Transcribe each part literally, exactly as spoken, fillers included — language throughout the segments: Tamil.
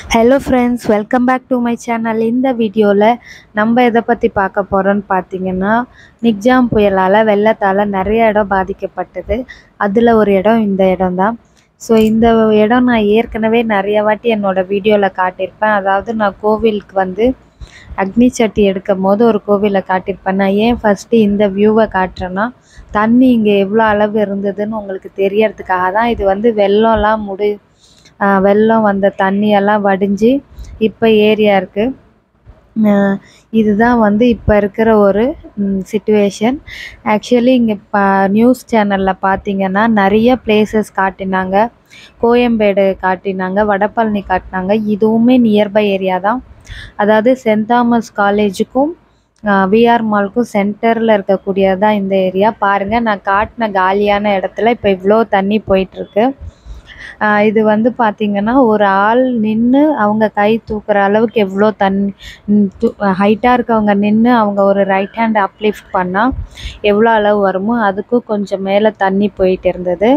Hello friends, welcome back to my channel. இந்த வீடியோவில் நம்ம எதை பற்றி பார்க்க போகிறோன்னு பார்த்தீங்கன்னா, நிக்ஜாம் புயலால் வெள்ளத்தால் நிறைய இடம் பாதிக்கப்பட்டது. அதில் ஒரு இடம் இந்த இடம் தான். ஸோ இந்த இடம் நான் ஏற்கனவே நிறைய வாட்டி என்னோடய வீடியோவில் காட்டியிருப்பேன். அதாவது நான் கோவிலுக்கு வந்து அக்னி சட்டி எடுக்கும் போது ஒரு கோவிலை காட்டியிருப்பேன். நான் ஏன் ஃபஸ்ட்டு இந்த வியூவை காட்டுறேன்னா, தண்ணி இங்கே எவ்வளோ அளவு இருந்ததுன்னு உங்களுக்கு தெரியறதுக்காக தான். இது வந்து வெள்ளம்லாம் முடி வெள்ளம் வந்த தண்ணியெல்லாம் வடிஞ்சு இப்போ ஏரியா இருக்குது. இதுதான் வந்து இப்போ இருக்கிற ஒரு சிச்சுவேஷன். ஆக்சுவலி இங்கே பா நியூஸ் சேனலில் பார்த்தீங்கன்னா நிறைய பிளேசஸ் காட்டினாங்க. கோயம்பேடு காட்டினாங்க, வடபழனி காட்டினாங்க. இதுவுமே நியர்பை ஏரியா தான். அதாவது சென்ட் தாமஸ் காலேஜுக்கும் விஆர் மாலுக்கும் சென்டரில் இருக்கக்கூடியது தான் இந்த ஏரியா. பாருங்கள், நான் காட்டின காலியான இடத்துல இப்போ இவ்வளோ தண்ணி போயிட்டுருக்கு. இது வந்து பார்த்திங்கன்னா ஒரு ஆள் நின்று அவங்க கை தூக்குற அளவுக்கு எவ்வளோ தண்ணி ஹைட்டாக இருக்கவங்க நின்று அவங்க ஒரு ரைட் ஹேண்ட் அப்லிஃப்ட் பண்ணால் எவ்வளோ அளவு வருமோ அதுக்கும் கொஞ்சம் மேலே தண்ணி போயிட்டு இருந்தது.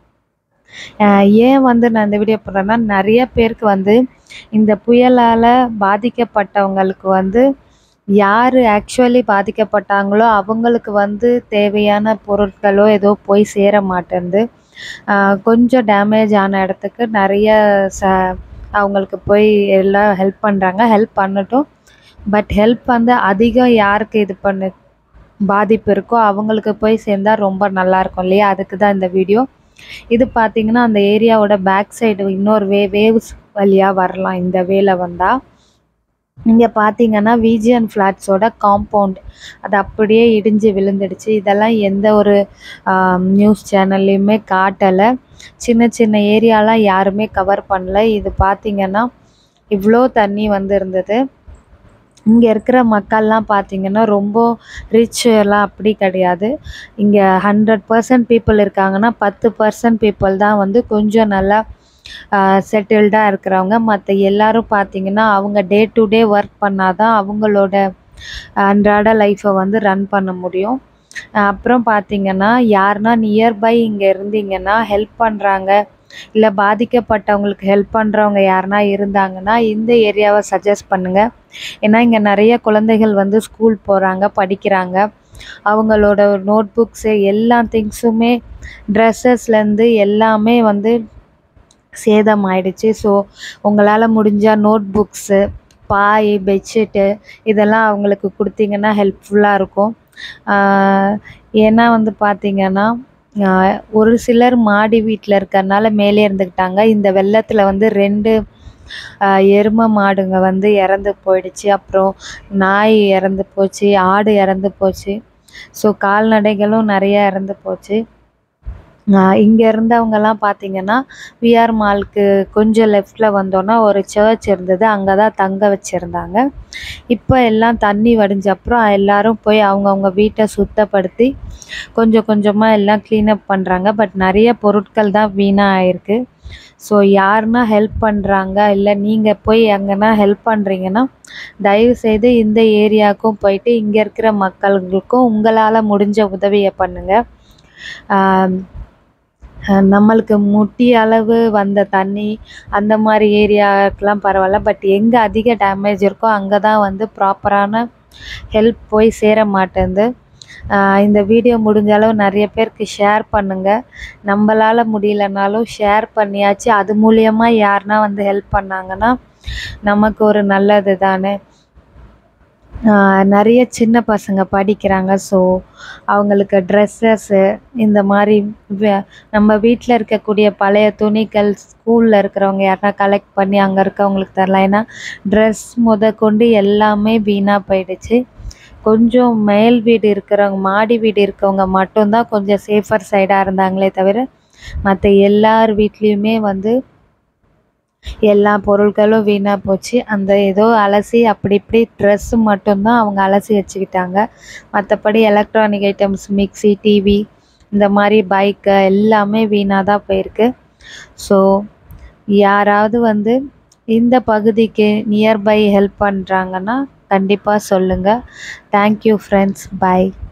ஏன் வந்து நான் இந்த வீடியோ போடுறேன்னா, நிறைய பேருக்கு வந்து இந்த புயலால் பாதிக்கப்பட்டவங்களுக்கு வந்து யார் ஆக்சுவலி பாதிக்கப்பட்டாங்களோ அவங்களுக்கு வந்து தேவையான பொருட்களோ ஏதோ போய் சேர மாட்டேங்குது. கொஞ்சம் டேமேஜ் ஆன இடத்துக்கு நிறைய ச அவங்களுக்கு போய் எல்லாம் ஹெல்ப் பண்ணுறாங்க. ஹெல்ப் பண்ணட்டும், பட் ஹெல்ப் வந்து அதிகம் யாருக்கு இது பண்ணு பாதிப்பு இருக்கோ அவங்களுக்கு போய் சேர்ந்தால் ரொம்ப நல்லாயிருக்கும் இல்லையா? அதுக்கு தான் இந்த வீடியோ. இது பார்த்திங்கன்னா அந்த ஏரியாவோட பேக் சைடு இன்னொரு வே வேவ்ஸ் வழியாக வரலாம். இந்த வேலை வந்தால் இங்கே பார்த்தீங்கன்னா விஜிஎன் ஃப்ளாட்ஸோட காம்பவுண்ட் அது அப்படியே இடிஞ்சு விழுந்துடுச்சு. இதெல்லாம் எந்த ஒரு நியூஸ் சேனல்லையுமே காட்டலை. சின்ன சின்ன ஏரியாலாம் யாருமே கவர் பண்ணல. இது பார்த்திங்கன்னா இவ்வளோ தண்ணி வந்து இருந்தது. இங்கே இருக்கிற மக்கள்லாம் பார்த்திங்கன்னா ரொம்ப ரிச் எல்லாம் அப்படி கிடையாது. இங்கே ஹண்ட்ரட் பர்சன்ட் பீப்புள் இருக்காங்கன்னா பத்து பர்சன்ட் பீப்புள் தான் வந்து கொஞ்சம் நல்லா செட்டில்டாக இருக்கிறவங்க. மற்ற எல்லோரும் பார்த்திங்கன்னா அவங்க டே டு டே ஒர்க் பண்ணால் தான் அவங்களோட அன்றாட லைஃப்பை வந்து ரன் பண்ண முடியும். அப்புறம் பார்த்திங்கன்னா யாருன்னா நியர்பை இங்கே இருந்தீங்கன்னா ஹெல்ப் பண்ணுறாங்க, இல்லை பாதிக்கப்பட்டவங்களுக்கு ஹெல்ப் பண்ணுறவங்க யாருன்னா இருந்தாங்கன்னா இந்த ஏரியாவை சஜஸ்ட் பண்ணுங்கள். ஏன்னா இங்கே நிறைய குழந்தைகள் வந்து ஸ்கூல் போகிறாங்க, படிக்கிறாங்க. அவங்களோட நோட் புக்ஸு எல்லா திங்ஸுமே ட்ரெஸ்ஸஸ்லேருந்து எல்லாமே வந்து சேதம் ஆயிடுச்சு. ஸோ உங்களால் முடிஞ்சால் நோட் புக்ஸு, பாய், பெட்ஷீட்டு இதெல்லாம் அவங்களுக்கு கொடுத்தீங்கன்னா ஹெல்ப்ஃபுல்லாக இருக்கும். ஏன்னா வந்து பார்த்திங்கன்னா ஒரு சிலர் மாடி வீட்டில் இருக்கிறதுனால மேலே இருந்துக்கிட்டாங்க. இந்த வெள்ளத்தில் வந்து ரெண்டு எருமை மாடுங்க வந்து இறந்து போயிடுச்சு. அப்புறம் நாய் இறந்து போச்சு, ஆடு இறந்து போச்சு. ஸோ கால்நடைகளும் நிறையா இறந்து போச்சு. இங்கே இருந்தவங்கெல்லாம் பார்த்திங்கன்னா விஆர் மாலுக்கு கொஞ்சம் லெஃப்டில் வந்தோன்னா ஒரு சர்ச் இருந்தது, அங்கே தான் தங்க வச்சுருந்தாங்க. இப்போ எல்லாம் தண்ணி வடிஞ்ச அப்புறம் எல்லோரும் போய் அவங்கவுங்க வீட்டை சுத்தப்படுத்தி கொஞ்சம் கொஞ்சமாக எல்லாம் க்ளீனப் பண்ணுறாங்க. பட் நிறைய பொருட்கள் தான் வீணாக ஆயிருக்கு. ஸோ யாருன்னா ஹெல்ப் பண்ணுறாங்க, இல்லை நீங்கள் போய் எங்கன்னா ஹெல்ப் பண்ணுறீங்கன்னா தயவுசெய்து இந்த ஏரியாவுக்கும் போயிட்டு இங்கே இருக்கிற மக்களுக்கும் உங்களால் முடிஞ்ச உதவியை பண்ணுங்கள். நம்மளுக்கு முட்டி அளவு வந்த தண்ணி அந்த மாதிரி ஏரியாவுக்கெலாம் பரவாயில்ல. பட் எங்கே அதிக டேமேஜ் இருக்கோ அங்கே தான் வந்து ப்ராப்பரான ஹெல்ப் போய் சேர மாட்டேங்குது. இந்த வீடியோ முடிஞ்ச அளவு நிறைய பேருக்கு ஷேர் பண்ணுங்கள். நம்மளால் முடியலனாலும் ஷேர் பண்ணியாச்சு. அது மூலியமாக யாருன்னா வந்து ஹெல்ப் பண்ணாங்கன்னா நமக்கு ஒரு நல்லது தானே. நிறைய சின்ன பசங்க படிக்கிறாங்க. ஸோ அவங்களுக்கு ட்ரெஸ்ஸஸ்ஸு இந்த மாதிரி நம்ம வீட்டில் இருக்கக்கூடிய பழைய துணிகள் ஸ்கூலில் இருக்கிறவங்க யாருன்னா கலெக்ட் பண்ணி அங்கே இருக்கவங்களுக்கு தரலாம். ஏன்னா ட்ரெஸ் முத கொண்டு எல்லாமே வீணாக போயிடுச்சு. கொஞ்சம் மேல் வீடு இருக்கிறவங்க, மாடி வீடு இருக்கவங்க மட்டும்தான் கொஞ்சம் சேஃபர் சைடாக இருந்தாங்களே தவிர மற்ற எல்லார் வீட்லேயுமே வந்து எல்லா பொருட்களும் வீணாக போச்சு. அந்த ஏதோ அலசி அப்படி இப்படி ட்ரெஸ்ஸு மட்டும்தான் அவங்க அலசி வச்சுக்கிட்டாங்க. மற்றபடி எலக்ட்ரானிக் ஐட்டம்ஸ், மிக்சி, டிவி இந்த மாதிரி பைக்கு எல்லாமே வீணாக தான் போயிருக்கு. ஸோ யாராவது வந்து இந்த பகுதிக்கு நியர்பை ஹெல்ப் பண்ணுறாங்கன்னா கண்டிப்பாக சொல்லுங்கள். Thank you friends, by.